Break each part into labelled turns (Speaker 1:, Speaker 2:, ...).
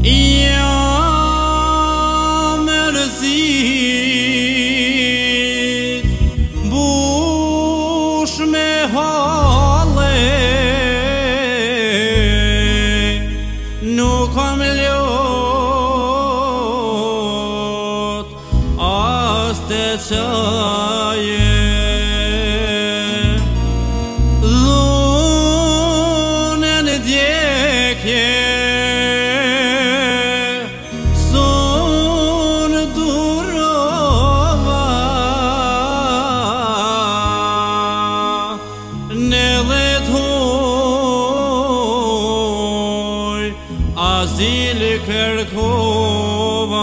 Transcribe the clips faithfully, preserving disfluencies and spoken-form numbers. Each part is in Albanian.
Speaker 1: Jam mërësit bush me halle, nuk kam lot as të qaje. Dhunën djekje azil kërkova.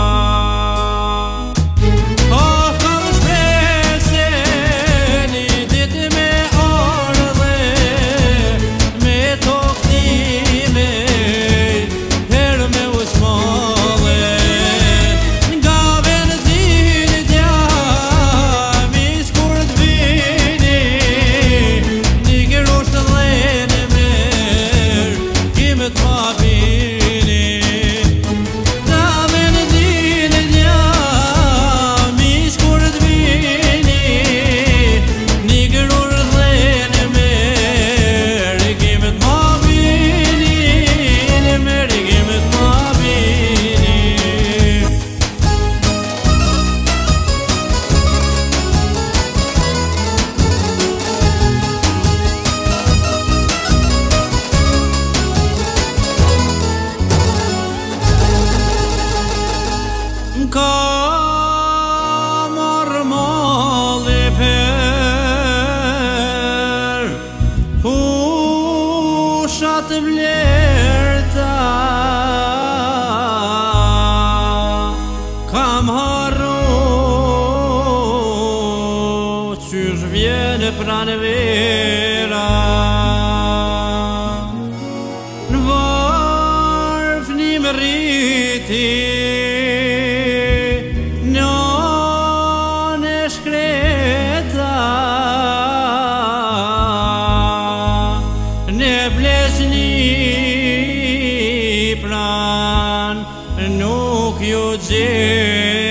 Speaker 1: Oh, kam shprese një ditë me ardhe, me toktime, her me ushmale. Nga vendin djami shkur t'vini, një gërosh të dhene mer, kime t'mapi. Ka marrë malli per pushat vlerta, kam harru qysh vjen pranvera. Në varf një më rriti nuk ju gjej.